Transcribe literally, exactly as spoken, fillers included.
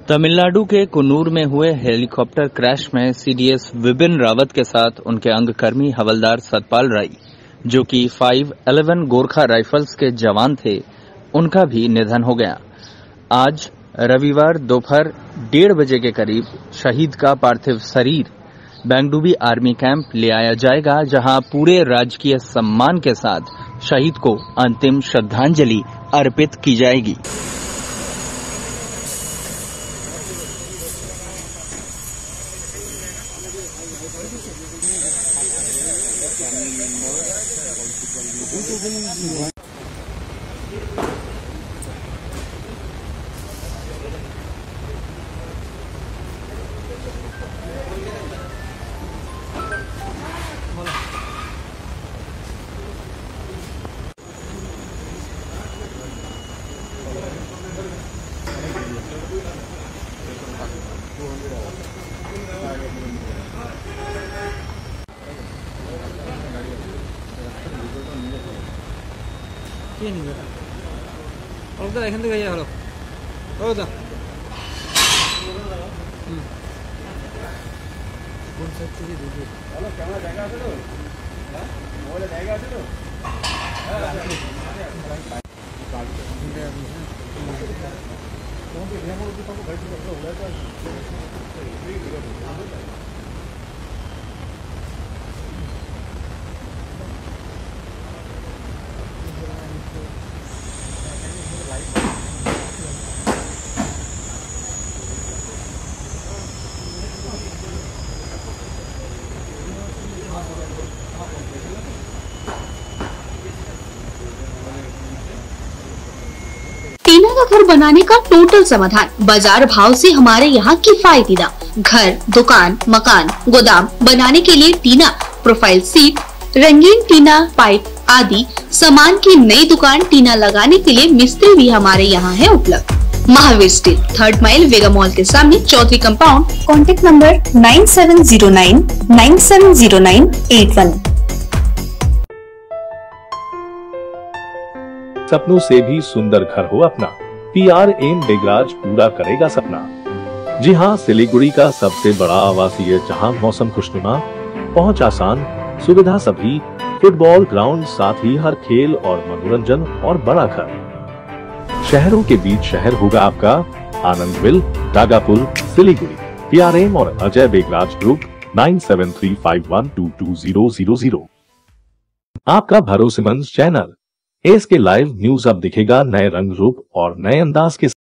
तमिलनाडु के कुन्नूर में हुए हेलीकॉप्टर क्रैश में सीडीएस विपिन रावत के साथ उनके अंगकर्मी हवलदार सतपाल राय, जो कि फाइव इलेवन गोरखा राइफल्स के जवान थे, उनका भी निधन हो गया। आज रविवार दोपहर डेढ़ बजे के करीब शहीद का पार्थिव शरीर बेंगडुबी आर्मी कैंप ले आया जाएगा, जहां पूरे राजकीय सम्मान के साथ शहीद को अंतिम श्रद्धांजलि अर्पित की जाएगी। কি নিবে অলদা এখান থেকে যাই হলো অলদা হুম কোন সাইড থেকে দিবে হলো ক্যামেরা জায়গা আছে তো হ্যাঁ মোবাইলে জায়গা আছে তো হ্যাঁ গাড়ি নিতে আপনি হ্যাঁ কোন কি রেমো কি পাবো গাড়ি থেকে ওলা তো टीना का घर बनाने का टोटल समाधान बाजार भाव से हमारे यहाँ किफायती दाम। घर, दुकान, मकान, गोदाम बनाने के लिए टीना, प्रोफाइल सीट, रंगीन टीना, पाइप आदि सामान की नई दुकान टीना लगाने के लिए मिस्त्री भी हमारे यहाँ है उपलब्ध। Mahavir steel, third mile Vega mall के सामने, Chaudhary compound. Contact number nine seven zero nine nine seven zero nine eight one. सपनों से भी सुंदर घर हो अपना, पीआर एम बेगराज पूरा करेगा सपना। जी हां, सिलीगुड़ी का सबसे बड़ा आवासीय जहां मौसम खुशनुमा, पहुंच आसान, सुविधा सभी, फुटबॉल ग्राउंड, साथ ही हर खेल और मनोरंजन और बड़ा घर। शहरों के बीच शहर होगा आपका Anandvil, Tagapul, Siliguri. P R M Ajay Begraj group nine seven three five one two two zero zero zero. आपका भरोसेमंद channel S K live news अब दिखेगा नए रंग रूप और नए अंदाज के